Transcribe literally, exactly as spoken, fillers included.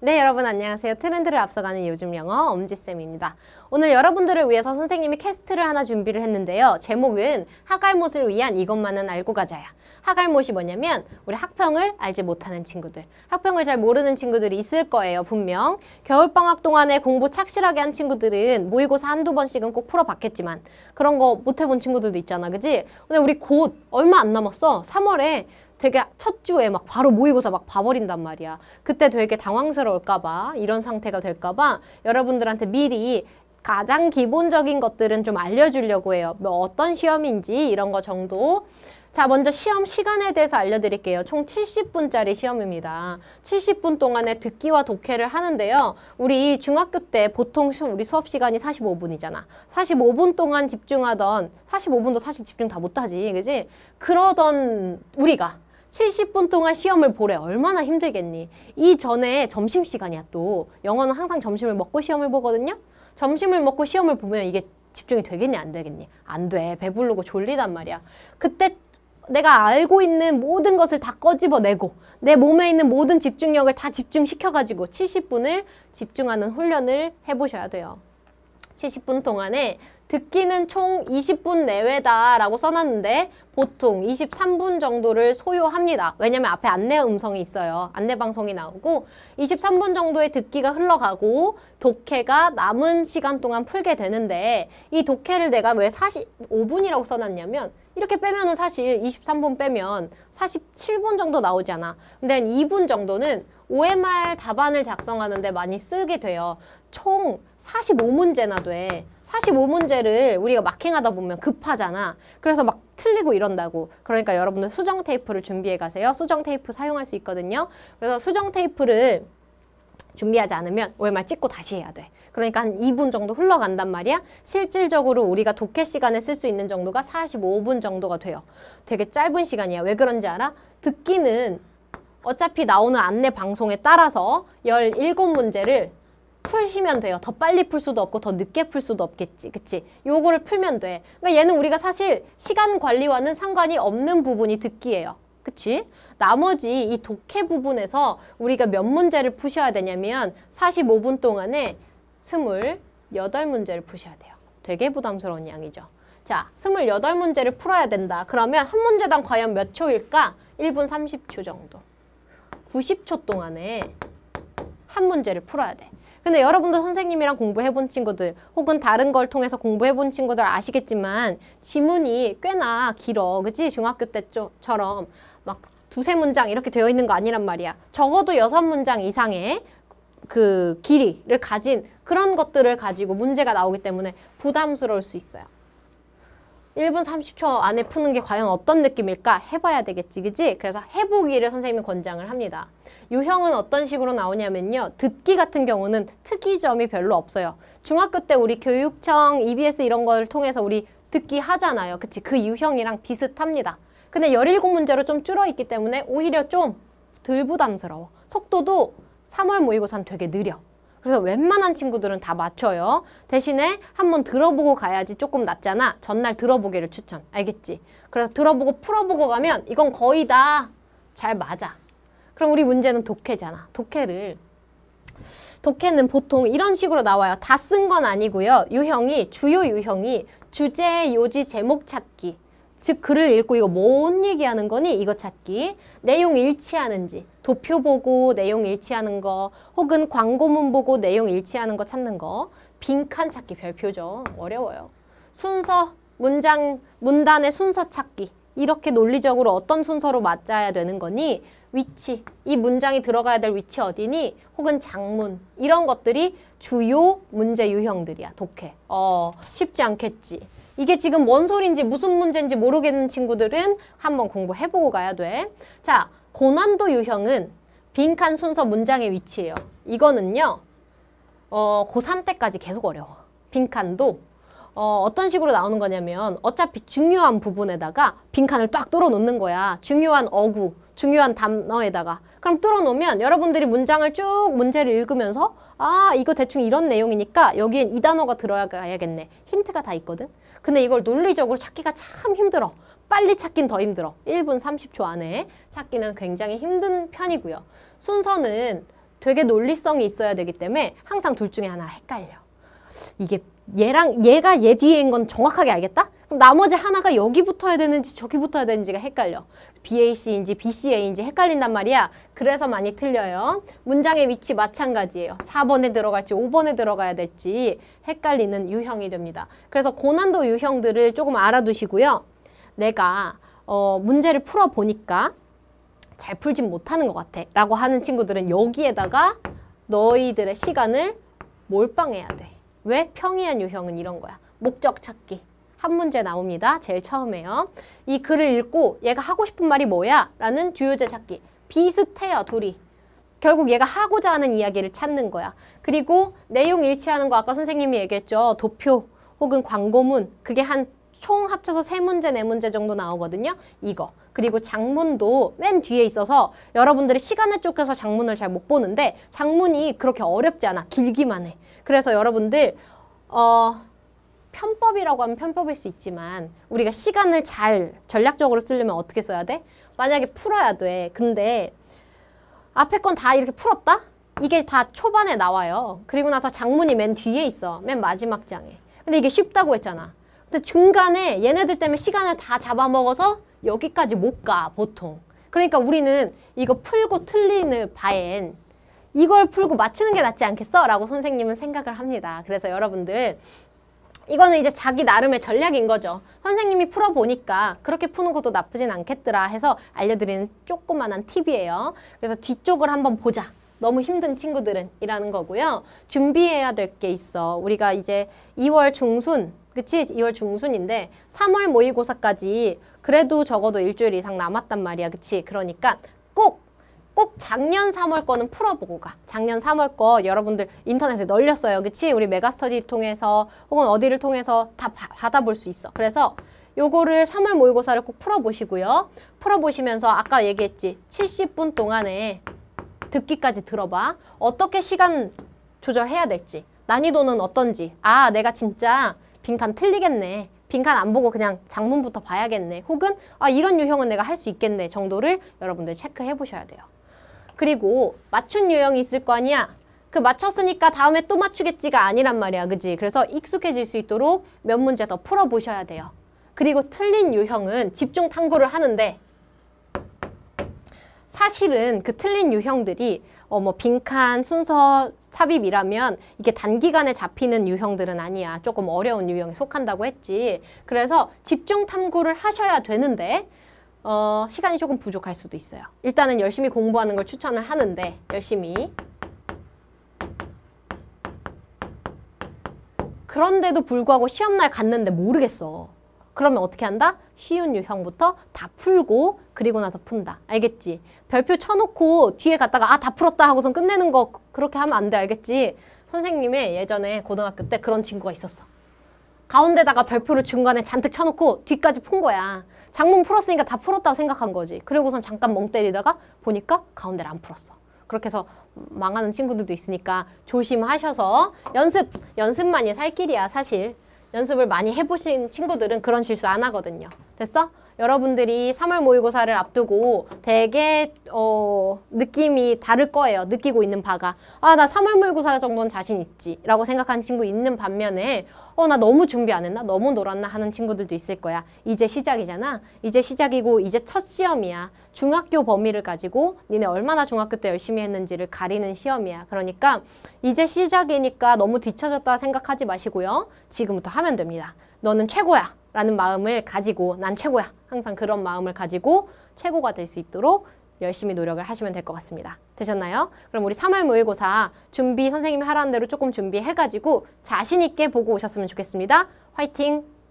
네, 여러분 안녕하세요. 트렌드를 앞서가는 요즘 영어 엄지쌤입니다. 오늘 여러분들을 위해서 선생님이 캐스트를 하나 준비를 했는데요. 제목은 학알못을 위한 이것만은 알고 가자야. 학알못이 뭐냐면 우리 학평을 알지 못하는 친구들, 학평을 잘 모르는 친구들이 있을 거예요. 분명. 겨울방학 동안에 공부 착실하게 한 친구들은 모의고사 한두 번씩은 꼭 풀어봤겠지만 그런 거 못 해본 친구들도 있잖아. 그지? 근데 우리 곧 얼마 안 남았어. 삼월에 되게 첫 주에 막 바로 모의고사 막 봐버린단 말이야. 그때 되게 당황스러울까봐, 이런 상태가 될까봐 여러분들한테 미리 가장 기본적인 것들은 좀 알려주려고 해요. 뭐 어떤 시험인지 이런 거 정도. 자, 먼저 시험 시간에 대해서 알려드릴게요. 총 칠십 분짜리 시험입니다. 칠십 분 동안에 듣기와 독해를 하는데요. 우리 중학교 때 보통 우리 수업 시간이 사십오 분이잖아. 사십오 분 동안 집중하던, 사십오 분도 사실 집중 다 못하지, 그지? 그러던 우리가 칠십 분 동안 시험을 보래. 얼마나 힘들겠니? 이 전에 점심시간이야 또. 영어는 항상 점심을 먹고 시험을 보거든요. 점심을 먹고 시험을 보면 이게 집중이 되겠니? 안 되겠니? 안 돼. 배부르고 졸리단 말이야. 그때 내가 알고 있는 모든 것을 다 꺼집어내고 내 몸에 있는 모든 집중력을 다 집중시켜가지고 칠십 분을 집중하는 훈련을 해보셔야 돼요. 칠십 분 동안에 듣기는 총 이십 분 내외다라고 써놨는데 보통 이십삼 분 정도를 소요합니다. 왜냐면 앞에 안내 음성이 있어요. 안내 방송이 나오고 이십삼 분 정도의 듣기가 흘러가고 독해가 남은 시간 동안 풀게 되는데 이 독해를 내가 왜 사십오 분이라고 써놨냐면 이렇게 빼면은 사실 이십삼 분 빼면 사십칠 분 정도 나오잖아. 근데 한 이 분 정도는 오엠알 답안을 작성하는데 많이 쓰게 돼요. 총 사십오 문제나 돼. 사십오 문제를 우리가 마킹하다 보면 급하잖아. 그래서 막 틀리고 이런다고. 그러니까 여러분들 수정 테이프를 준비해 가세요. 수정 테이프 사용할 수 있거든요. 그래서 수정 테이프를 준비하지 않으면 오엠알 찍고 다시 해야 돼. 그러니까 한 이 분 정도 흘러간단 말이야. 실질적으로 우리가 독해 시간에 쓸 수 있는 정도가 사십오 분 정도가 돼요. 되게 짧은 시간이야. 왜 그런지 알아? 듣기는 어차피 나오는 안내 방송에 따라서 열일곱 문제를 풀시면 돼요. 더 빨리 풀 수도 없고 더 늦게 풀 수도 없겠지. 그치? 요거를 풀면 돼. 그러니까 얘는 우리가 사실 시간 관리와는 상관이 없는 부분이 듣기예요. 그치? 나머지 이 독해 부분에서 우리가 몇 문제를 푸셔야 되냐면 사십오 분 동안에 스물여덟 문제를 푸셔야 돼요. 되게 부담스러운 양이죠. 자, 스물여덟 문제를 풀어야 된다. 그러면 한 문제당 과연 몇 초일까? 일 분 삼십 초 정도. 구십 초 동안에 한 문제를 풀어야 돼. 근데 여러분도 선생님이랑 공부해본 친구들 혹은 다른 걸 통해서 공부해본 친구들 아시겠지만 지문이 꽤나 길어. 그치? 중학교 때처럼 막 두세 문장 이렇게 되어 있는 거 아니란 말이야. 적어도 여섯 문장 이상의 그 길이를 가진 그런 것들을 가지고 문제가 나오기 때문에 부담스러울 수 있어요. 일 분 삼십 초 안에 푸는 게 과연 어떤 느낌일까? 해봐야 되겠지, 그치? 그래서 해보기를 선생님이 권장을 합니다. 유형은 어떤 식으로 나오냐면요. 듣기 같은 경우는 특이점이 별로 없어요. 중학교 때 우리 교육청, 이비에스 이런 걸 통해서 우리 듣기 하잖아요. 그치? 그 유형이랑 비슷합니다. 근데 열일곱 문제로 좀 줄어있기 때문에 오히려 좀 덜 부담스러워. 속도도 삼월 모의고사는 되게 느려. 그래서 웬만한 친구들은 다 맞춰요. 대신에 한번 들어보고 가야지 조금 낫잖아. 전날 들어보기를 추천. 알겠지? 그래서 들어보고 풀어보고 가면 이건 거의 다 잘 맞아. 그럼 우리 문제는 독해잖아. 독해를 독해는 보통 이런 식으로 나와요. 다 쓴 건 아니고요. 유형이, 주요 유형이 주제, 요지, 제목 찾기. 즉 글을 읽고 이거 뭔 얘기하는 거니? 이거 찾기. 내용 일치하는지. 도표 보고 내용 일치하는 거. 혹은 광고문 보고 내용 일치하는 거 찾는 거. 빈칸 찾기 별표죠. 어려워요. 순서, 문장, 문단의 순서 찾기. 이렇게 논리적으로 어떤 순서로 맞춰야 되는 거니? 위치, 이 문장이 들어가야 될 위치 어디니? 혹은 장문, 이런 것들이 주요 문제 유형들이야. 독해. 어, 쉽지 않겠지. 이게 지금 뭔 소린지 무슨 문제인지 모르겠는 친구들은 한번 공부해보고 가야 돼. 자, 고난도 유형은 빈칸 순서 문장의 위치예요. 이거는요. 어, 고삼 때까지 계속 어려워. 빈칸도 어, 어떤 식으로 나오는 거냐면 어차피 중요한 부분에다가 빈칸을 딱 뚫어 놓는 거야. 중요한 어구, 중요한 단어에다가. 그럼 뚫어 놓으면 여러분들이 문장을 쭉 문제를 읽으면서 아, 이거 대충 이런 내용이니까 여기엔 이 단어가 들어가야겠네. 힌트가 다 있거든. 근데 이걸 논리적으로 찾기가 참 힘들어. 빨리 찾긴 더 힘들어. 일 분 삼십 초 안에 찾기는 굉장히 힘든 편이고요. 순서는 되게 논리성이 있어야 되기 때문에 항상 둘 중에 하나 헷갈려. 이게 얘랑 얘가 얘 뒤에인 건 정확하게 알겠다? 그럼 나머지 하나가 여기 붙어야 되는지 저기 붙어야 되는지가 헷갈려. 비에이씨인지 비씨에이인지 헷갈린단 말이야. 그래서 많이 틀려요. 문장의 위치 마찬가지예요. 사 번에 들어갈지 오 번에 들어가야 될지 헷갈리는 유형이 됩니다. 그래서 고난도 유형들을 조금 알아두시고요. 내가 어, 문제를 풀어보니까 잘 풀진 못하는 것 같아 라고 하는 친구들은 여기에다가 너희들의 시간을 몰빵해야 돼. 왜? 평이한 유형은 이런 거야. 목적 찾기. 한 문제 나옵니다. 제일 처음에요. 이 글을 읽고 얘가 하고 싶은 말이 뭐야? 라는 주요제 찾기. 비슷해요, 둘이. 결국 얘가 하고자 하는 이야기를 찾는 거야. 그리고 내용 일치하는 거 아까 선생님이 얘기했죠. 도표 혹은 광고문. 그게 한 총 합쳐서 세 문제, 네 문제 정도 나오거든요. 이거. 그리고 장문도 맨 뒤에 있어서 여러분들이 시간에 쫓겨서 장문을 잘 못 보는데 장문이 그렇게 어렵지 않아. 길기만 해. 그래서 여러분들 어, 편법이라고 하면 편법일 수 있지만 우리가 시간을 잘 전략적으로 쓰려면 어떻게 써야 돼? 만약에 풀어야 돼. 근데 앞에 건 다 이렇게 풀었다? 이게 다 초반에 나와요. 그리고 나서 장문이 맨 뒤에 있어. 맨 마지막 장에. 근데 이게 쉽다고 했잖아. 근데 중간에 얘네들 때문에 시간을 다 잡아먹어서 여기까지 못 가, 보통. 그러니까 우리는 이거 풀고 틀리는 바엔 이걸 풀고 맞추는 게 낫지 않겠어? 라고 선생님은 생각을 합니다. 그래서 여러분들 이거는 이제 자기 나름의 전략인 거죠. 선생님이 풀어보니까 그렇게 푸는 것도 나쁘진 않겠더라 해서 알려드리는 조그만한 팁이에요. 그래서 뒤쪽을 한번 보자. 너무 힘든 친구들은 이라는 거고요. 준비해야 될 게 있어. 우리가 이제 이월 중순, 그치? 이월 중순인데 삼월 모의고사까지 그래도 적어도 일주일 이상 남았단 말이야. 그치? 그러니까 꼭, 꼭 작년 삼월 거는 풀어보고 가. 작년 삼월 거 여러분들 인터넷에 널렸어요. 그치? 우리 메가스터디 통해서 혹은 어디를 통해서 다 바, 받아볼 수 있어. 그래서 요거를 삼월 모의고사를 꼭 풀어보시고요. 풀어보시면서 아까 얘기했지. 칠십 분 동안에 듣기까지 들어봐. 어떻게 시간 조절해야 될지. 난이도는 어떤지. 아, 내가 진짜 빈칸 틀리겠네. 빈칸 안 보고 그냥 장문부터 봐야겠네. 혹은 아, 이런 유형은 내가 할 수 있겠네 정도를 여러분들 체크해 보셔야 돼요. 그리고 맞춘 유형이 있을 거 아니야. 그 맞췄으니까 다음에 또 맞추겠지가 아니란 말이야. 그지? 그래서 익숙해질 수 있도록 몇 문제 더 풀어보셔야 돼요. 그리고 틀린 유형은 집중 탐구를 하는데 사실은 그 틀린 유형들이 어 뭐 빈칸, 순서, 삽입이라면 이게 단기간에 잡히는 유형들은 아니야. 조금 어려운 유형에 속한다고 했지. 그래서 집중 탐구를 하셔야 되는데 어, 시간이 조금 부족할 수도 있어요. 일단은 열심히 공부하는 걸 추천을 하는데 열심히. 그런데도 불구하고 시험날 갔는데 모르겠어. 그러면 어떻게 한다? 쉬운 유형부터 다 풀고 그리고 나서 푼다. 알겠지? 별표 쳐놓고 뒤에 갔다가 아, 다 풀었다 하고선 끝내는 거 그렇게 하면 안 돼. 알겠지? 선생님의 예전에 고등학교 때 그런 친구가 있었어. 가운데다가 별표를 중간에 잔뜩 쳐놓고 뒤까지 푼 거야. 장문 풀었으니까 다 풀었다고 생각한 거지. 그리고선 잠깐 멍 때리다가 보니까 가운데를 안 풀었어. 그렇게 해서 망하는 친구들도 있으니까 조심하셔서 연습! 연습만이 살 길이야, 사실. 연습을 많이 해보신 친구들은 그런 실수 안 하거든요. 됐어? 여러분들이 삼월 모의고사를 앞두고 되게 어, 느낌이 다를 거예요. 느끼고 있는 바가. 아, 나 삼월 모의고사 정도는 자신 있지 라고 생각하는 친구 있는 반면에 어, 나 너무 준비 안 했나? 너무 놀았나? 하는 친구들도 있을 거야. 이제 시작이잖아. 이제 시작이고 이제 첫 시험이야. 중학교 범위를 가지고 니네 얼마나 중학교 때 열심히 했는지를 가리는 시험이야. 그러니까 이제 시작이니까 너무 뒤처졌다 생각하지 마시고요. 지금부터 하면 됩니다. 너는 최고야 라는 마음을 가지고 난 최고야. 항상 그런 마음을 가지고 최고가 될 수 있도록 열심히 노력을 하시면 될 것 같습니다. 되셨나요? 그럼 우리 삼월 모의고사 준비 선생님이 하라는 대로 조금 준비해가지고 자신 있게 보고 오셨으면 좋겠습니다. 화이팅!